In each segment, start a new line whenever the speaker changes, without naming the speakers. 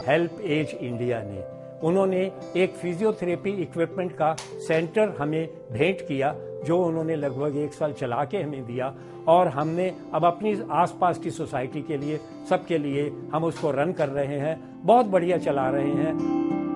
Help age India ने उन्होंने एक फिजियोथेरेपी इक्विपमेंट का सेंटर हमें भेंट किया, जो उन्होंने लगभग 1 साल चला के हमें दिया, और हमने अब अपनी आसपास की सोसाइटी के लिए, सबके लिए हम उसको रन कर रहे हैं, बहुत बढ़िया चला रहे हैं।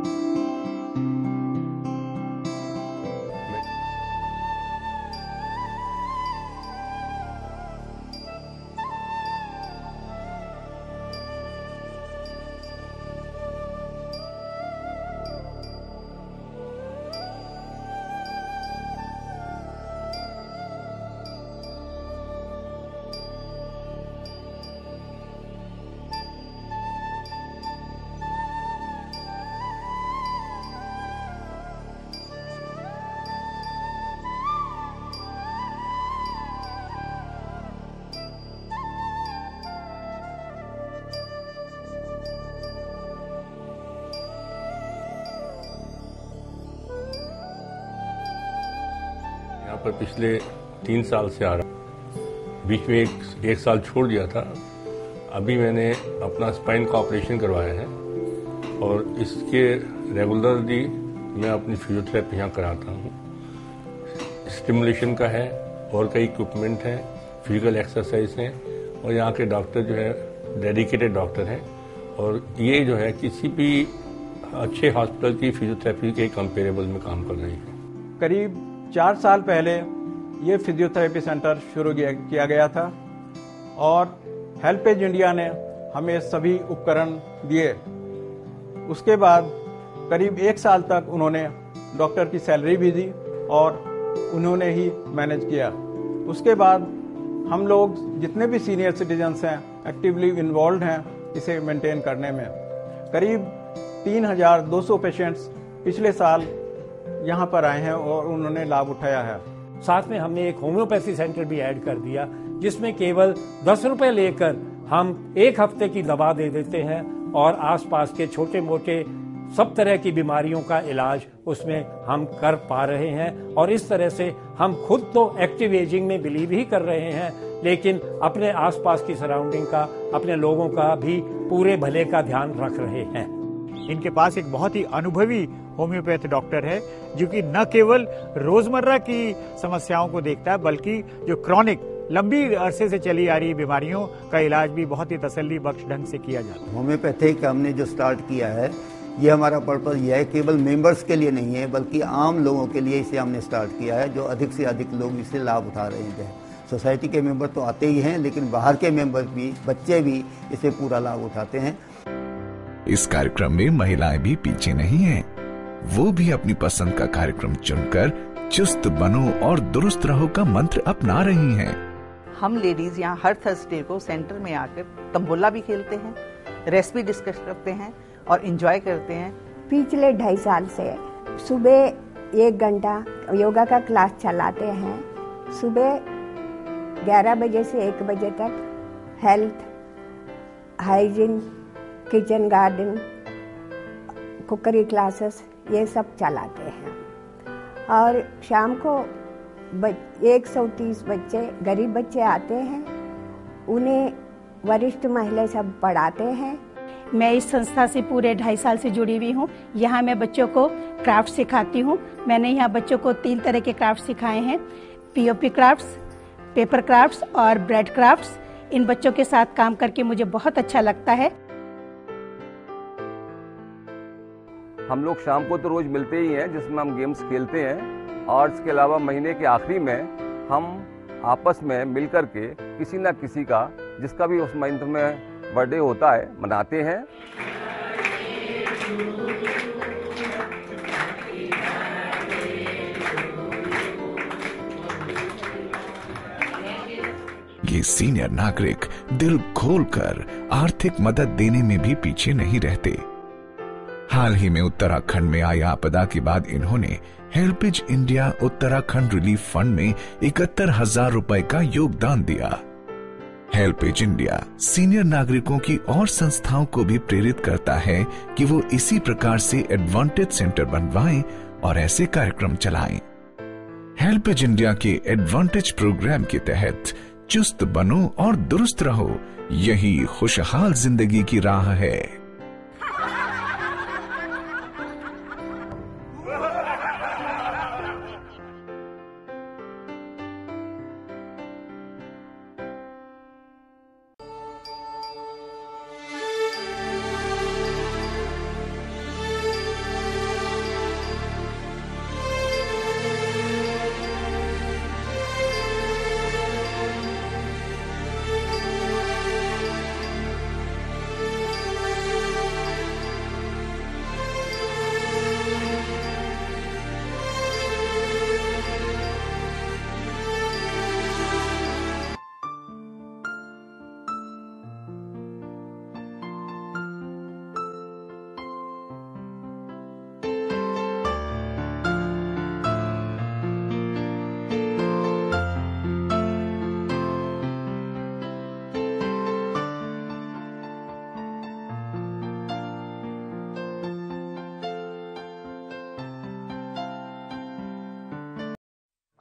यहाँ पर पिछले 3 साल से आ रहा, बीच में एक साल छोड़ दिया था। अभी मैंने अपना स्पाइन का ऑपरेशन करवाया है और इसके रेगुलरली मैं अपनी फिजियोथेरेपी यहाँ कराता हूँ। स्टिमुलेशन का है और कई इक्विपमेंट हैं, फिजिकल एक्सरसाइज हैं, और यहाँ के डॉक्टर जो है डेडिकेटेड डॉक्टर हैं, और ये जो है किसी भी अच्छे हॉस्पिटल की फिजियोथेरेपी के कंपेरेबल में काम कर रही है।
करीब 4 साल पहले ये फिजियोथेरेपी सेंटर शुरू किया गया था और हेल्प एज इंडिया ने हमें सभी उपकरण दिए। उसके बाद करीब 1 साल तक उन्होंने डॉक्टर की सैलरी भी दी और उन्होंने ही मैनेज किया। उसके बाद हम लोग जितने भी सीनियर सिटीजन्स हैं एक्टिवली इन्वॉल्व हैं इसे मेंटेन करने में। करीब 3200 पेशेंट्स पिछले साल यहाँ पर आए हैं और उन्होंने लाभ उठाया है।
साथ में हमने एक होम्योपैथी सेंटर भी ऐड कर दिया, जिसमें केवल 10 रुपए लेकर हम 1 हफ्ते की दवा दे देते हैं और आसपास के छोटे मोटे सब तरह की बीमारियों का इलाज उसमें हम कर पा रहे हैं। और इस तरह से हम खुद तो एक्टिव एजिंग में बिलीव ही कर रहे हैं, लेकिन अपने आसपास की सराउंडिंग का, अपने लोगों का भी पूरे भले का ध्यान रख रहे हैं।
इनके पास एक बहुत ही अनुभवी होम्योपैथ डॉक्टर है, जो कि न केवल रोजमर्रा की समस्याओं को देखता है, बल्कि जो क्रॉनिक लंबी अरसे से चली आ रही बीमारियों का इलाज भी बहुत ही तसल्ली बख्श ढंग से किया जाता है।
होम्योपैथिक हमने जो स्टार्ट किया है, ये हमारा पर्पज यह है, केवल मेंबर्स के लिए नहीं है बल्कि आम लोगों के लिए इसे हमने स्टार्ट किया है, जो अधिक से अधिक लोग इससे लाभ उठा रहे हैं। सोसाइटी के मेंबर तो आते ही हैं, लेकिन बाहर के मेंबर भी, बच्चे भी इसे पूरा लाभ उठाते हैं।
इस कार्यक्रम में महिलाएं भी पीछे नहीं हैं। वो भी अपनी पसंद का कार्यक्रम चुनकर चुस्त बनो और दुरुस्त रहो का मंत्र अपना रही हैं।
हम लेडीज यहाँ हर थर्सडे को सेंटर में आकर तंबोला भी खेलते हैं, रेसिपी डिस्कस करते हैं और एंजॉय करते हैं।
पिछले 2.5 साल से सुबह 1 घंटा योगा का क्लास चलाते हैं। सुबह 11 बजे से 1 बजे तक health, hygiene, kitchen garden, cookery classes ये सब चलाते हैं। और शाम को 130 बच्चे, गरीब बच्चे आते हैं, उन्हें वरिष्ठ महिला सब पढ़ाते हैं।
मैं इस संस्था से पूरे 2.5 साल से जुड़ी हुई हूँ। यहाँ मैं बच्चों को क्राफ्ट सिखाती हूँ। मैंने यहाँ बच्चों को 3 तरह के क्राफ्ट सिखाए हैं, पीओपी क्राफ्ट्स, पेपर क्राफ्ट्स और ब्रेड क्राफ्ट्स। इन बच्चों के साथ काम करके मुझे बहुत अच्छा लगता है।
हम लोग शाम को तो रोज मिलते ही हैं, जिसमें हम गेम्स खेलते हैं, और इसके अलावा महीने के आखिरी में हम आपस में मिलकर के किसी न किसी का, जिसका भी उस मंथ में बर्थडे होता है, मनाते हैं।
ये सीनियर नागरिक दिल खोलकर आर्थिक मदद देने में भी पीछे नहीं रहते। हाल ही में उत्तराखंड में आई आपदा के बाद इन्होंने help age India Uttarakhand relief fund में 71,000 रुपए का योगदान दिया। हेल्प एज इंडिया सीनियर नागरिकों की और संस्थाओं को भी प्रेरित करता है कि वो इसी प्रकार से एडवांटेज सेंटर बनवाएं और ऐसे कार्यक्रम चलाएं। हेल्प एज इंडिया के एडवांटेज प्रोग्राम के तहत चुस्त बनो और दुरुस्त रहो, यही खुशहाल जिंदगी की राह है।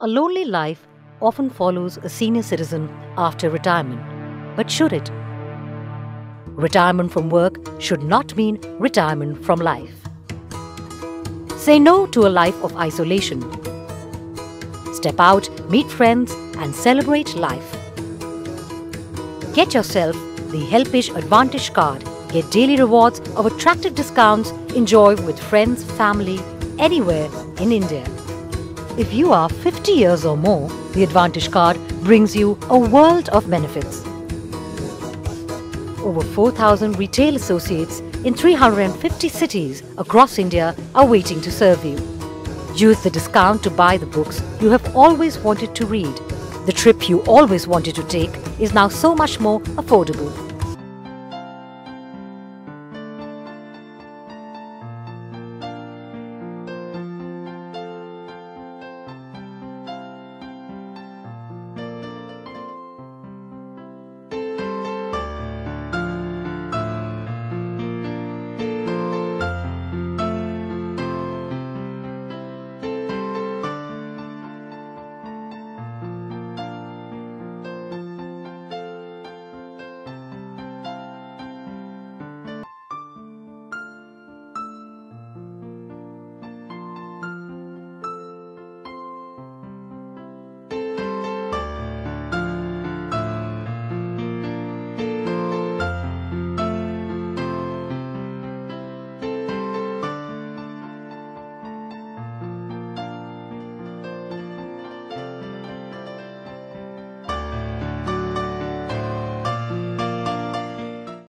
A lonely life often follows a senior citizen after retirement. But should it? Retirement from work should not mean retirement from life. Say no to a life of isolation. Step out, meet friends, and celebrate life. Get yourself the HelpAge Advantage Card. Get daily rewards of attractive discounts. Enjoy with friends, family, anywhere in India. If you are 50 years or more, the Advantage Card brings you a world of benefits. Over 4,000 retail associates in 350 cities across India are waiting to serve you. Use the discount to buy the books you have always wanted to read. The trip you always wanted to take is now so much more affordable.